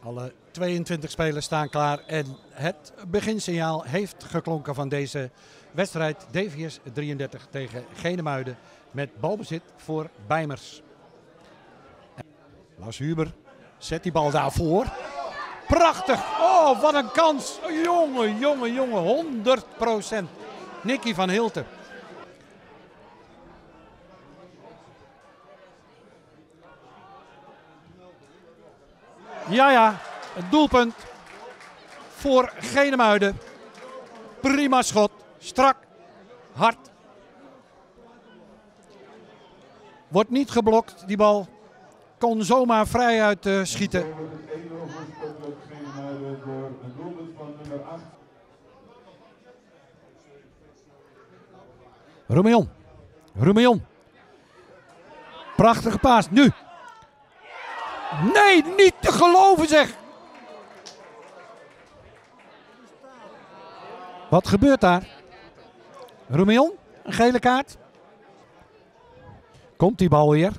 Alle 22 spelers staan klaar en het beginsignaal heeft geklonken van deze wedstrijd. DVS 33 tegen Genemuiden met balbezit voor Bijmers. Lars Huber zet die bal daarvoor. Prachtig! Oh, wat een kans! Jongen, 100%. Nicky van Hilten. Ja, het doelpunt voor Genemuiden. Prima schot, strak, hard. Wordt niet geblokt, die bal. Kon zomaar vrij uit schieten. Roemion. Prachtige paas, nu. Nee, niet te geloven zeg. Wat gebeurt daar? Roemion, een gele kaart. Komt die bal weer.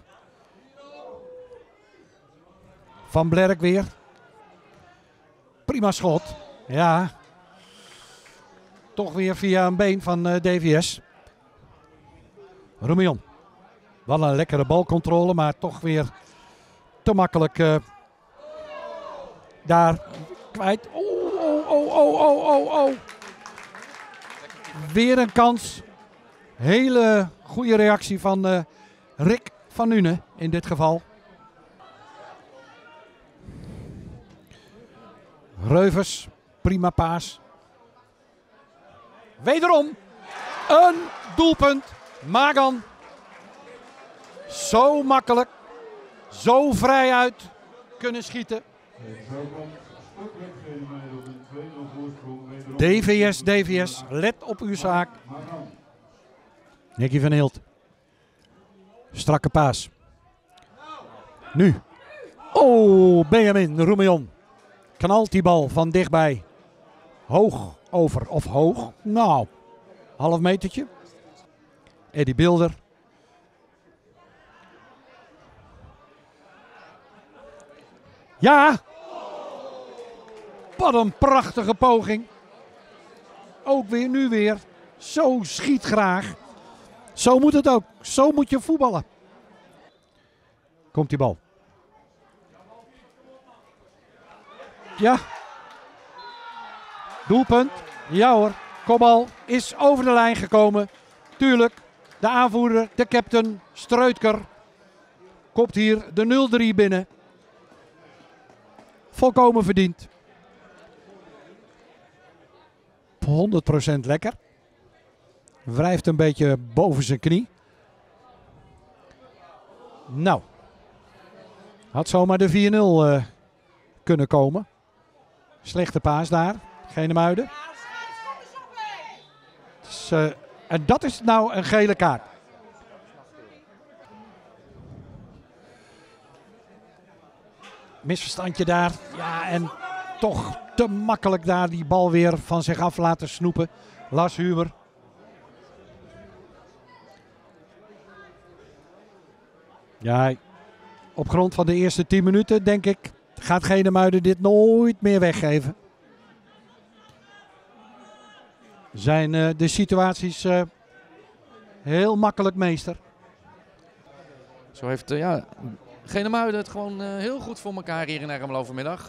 Van Blerk weer. Prima schot. Ja. Toch weer via een been van DVS. Roemion. Wel een lekkere balcontrole, maar toch weer te makkelijk daar kwijt. Oh. Weer een kans. Hele goede reactie van Rick van Nuenen in dit geval. Reuvers, prima paas. Wederom een doelpunt. Magan. Zo makkelijk. Zo vrij uit kunnen schieten. DVS, let op uw zaak. Nicky van Hilt. Strakke paas. Nu. Oh, Benjamin Roemion. Knalt die bal van dichtbij. Hoog over of hoog. Nou, half metertje. Eddie Bilder. Ja. Wat een prachtige poging. Ook weer, nu weer. Zo schiet graag. Zo moet het ook. Zo moet je voetballen. Komt die bal. Ja. Doelpunt. Ja hoor. Kopbal is over de lijn gekomen. Tuurlijk. De aanvoerder, de captain, Streutker. Kopt hier de 0-3 binnen. Volkomen verdiend. 100% lekker. Wrijft een beetje boven zijn knie. Nou. Had zomaar de 4-0 kunnen komen. Slechte paas daar. Genemuiden. Dus, en dat is nou een gele kaart. Misverstandje daar. Ja, en toch te makkelijk daar die bal weer van zich af laten snoepen. Lars Huber. Ja, op grond van de eerste 10 minuten denk ik gaat Genemuiden dit nooit meer weggeven. Zijn de situaties heel makkelijk meester. Zo heeft Genemuiden het gewoon heel goed voor elkaar hier in Ermelo vanmiddag.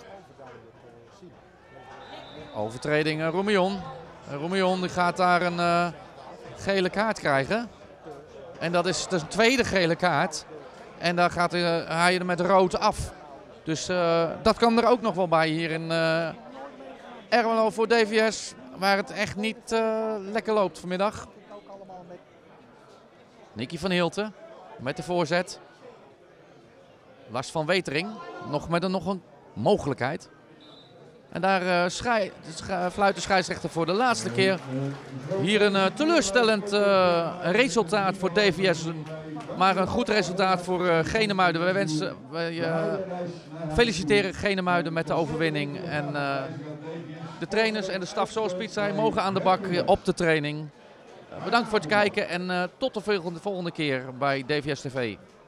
Overtreding Roemion. Roemion die gaat daar een gele kaart krijgen. En dat is de tweede gele kaart. En daar gaat hij er met rood af. Dus dat kan er ook nog wel bij hier in Ermelo voor DVS. Waar het echt niet lekker loopt vanmiddag. Nicky van Hilten met de voorzet. Lars van Wetering nog met nog een mogelijkheid. En daar fluit de scheidsrechter voor de laatste keer. Hier een teleurstellend resultaat voor DVS. Maar een goed resultaat voor Genemuiden. Wij feliciteren Genemuiden met de overwinning. En de trainers en de staf, zoals Piet zei, mogen aan de bak op de training. Bedankt voor het kijken en tot de volgende keer bij DVS TV.